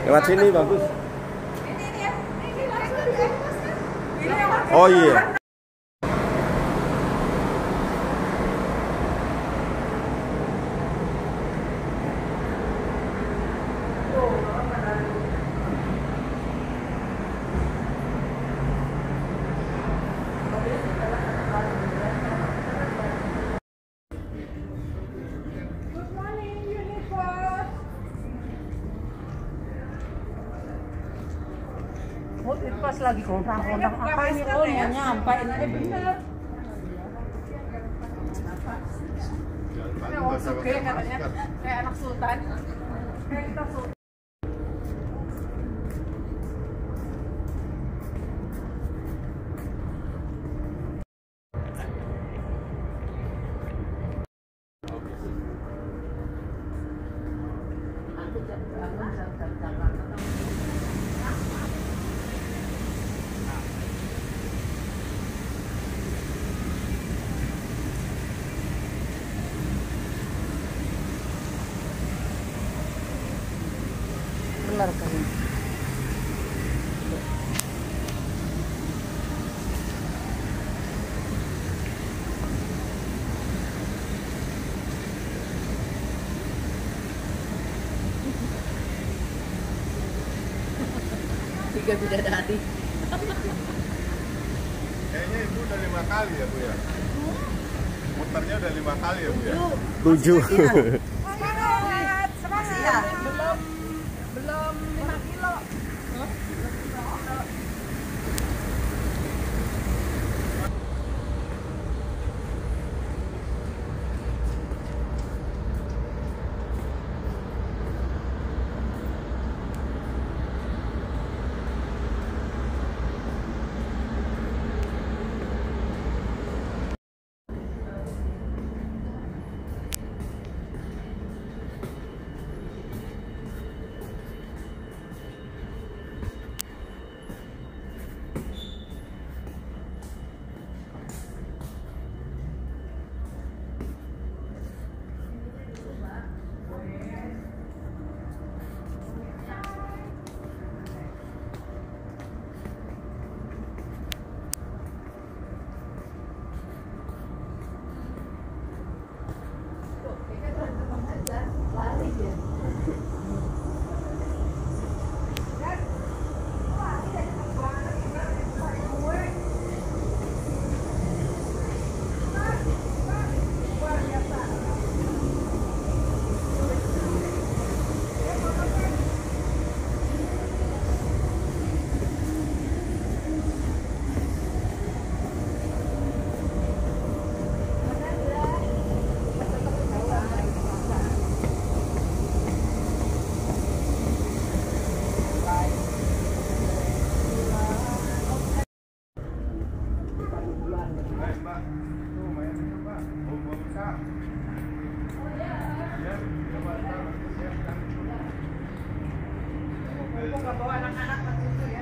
Lewat sini bagus. Ini ya. Ini langsung. Oh iya. Oh, itu pas lagi gondang-gondang apa ini? Oh, mau nyampe ini bener. Oh, suka katanya kayak anak sultan. Kayak kita sultan. Bener kan? Tiga bidadari. Kayaknya ibu udah 5 kali ya bu ya? Muternya udah 5 kali ya bu ya? 7. Semangat, semangat. Belum 5 kilo. Bawa anak-anak ke situ ya.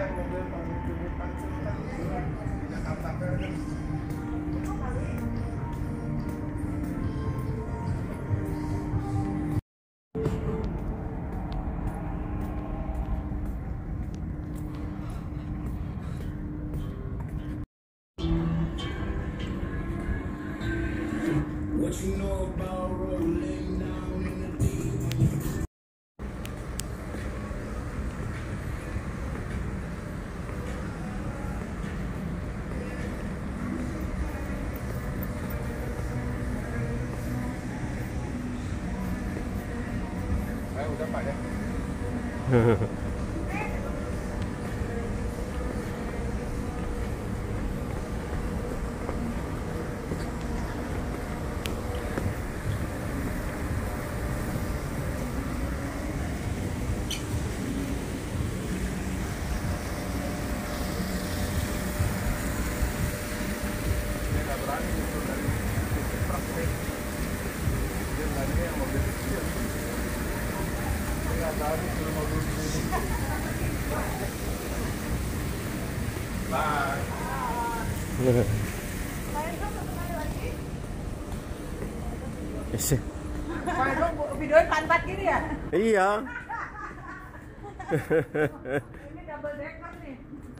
What you know about rolling down in the deep? Udah Pak ya? Ese. Videoin pantat gini ya? Iya. Ini double decker nih.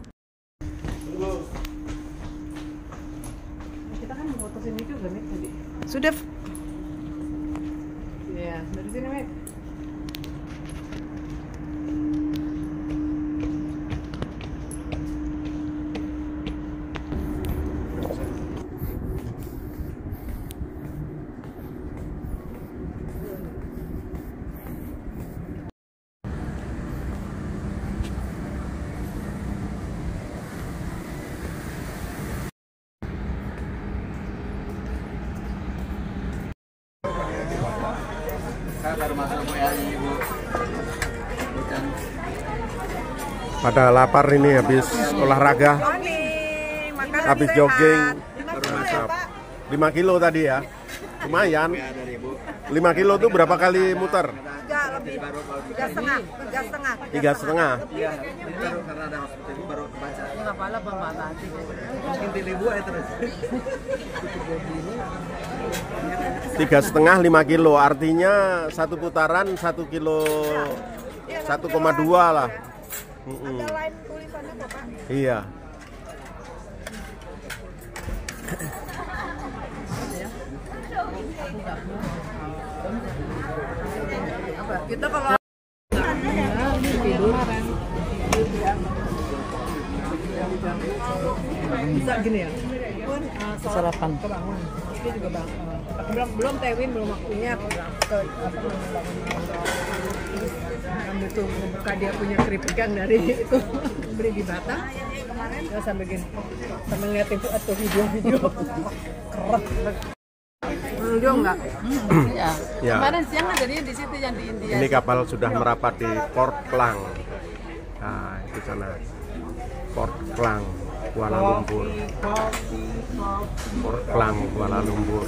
Kita kan mau foto sini juga nih tadi. Sudah. Iya, dari sini Mit. Pada lapar ini habis olahraga, habis jogging. 5 kilo tadi ya, lumayan. 5 kilo tuh berapa kali muter? 3,5. Iya, baru karena ada hospital ini baru kebaca. Kepala pembatasi. Mungkin di ribu ya terus. 3,5 5 kilo, artinya satu putaran 1 kilo 1,2 lah. Ada lain tulisannya kok Pak. Iya. Kita kalau Bisa gini ya? Sarapan. Dia juga bang. Belum Tewin, belum waktunya aku ke kamu tuh membuka dia punya keripik yang dari itu beli di Batam kemarin. Dia sambil gini, sambil ngeliatin tuh video-video keras. Video enggak? Ya. Ya. Kemarin siang ada dia di situ yang di India. Ini kapal sudah merapat di Port Klang. Nah, itu sana. Port Klang, Kuala Lumpur. Port Klang, Kuala Lumpur.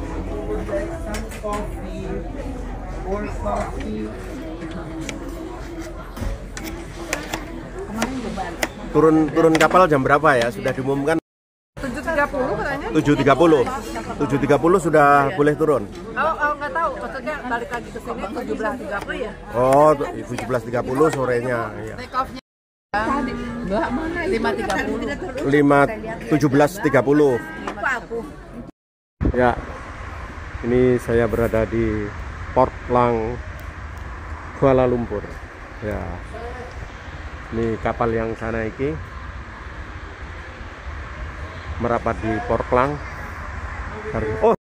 Turun kapal jam berapa ya? Sudah diumumkan 7.30 katanya. 7.30. 7.30 sudah boleh turun. Nggak tahu, maksudnya balik lagi ke sini 17.30 ya. Oh, 17.30 sorenya. Iya. Take off-nya Mbak mana? 5.30. 17.30. Lupa aku. Ya, ini saya berada di Port Klang, Kuala Lumpur. Ya, ini kapal yang sana iki merapat di Port Klang. Oh.